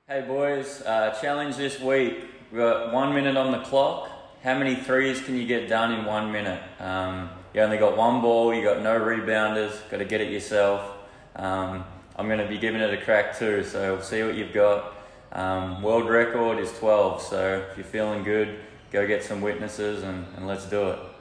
Hey boys, challenge this week. We've got 1 minute on the clock. How many threes can you get done in 1 minute? You only got one ball, you got no rebounders, got to get it yourself. I'm going to be giving it a crack too, so we'll see what you've got. World record is 12, so if you're feeling good, go get some witnesses and let's do it.